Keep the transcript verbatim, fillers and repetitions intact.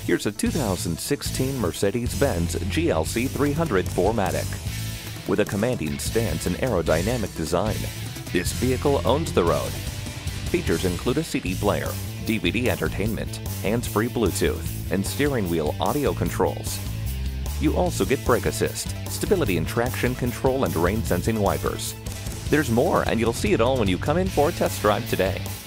Here's a two thousand sixteen Mercedes-Benz G L C three hundred four matic. With a commanding stance and aerodynamic design, this vehicle owns the road. Features include a C D player, D V D entertainment, hands-free Bluetooth, and steering wheel audio controls. You also get brake assist, stability and traction control, and rain-sensing wipers. There's more, and you'll see it all when you come in for a test drive today.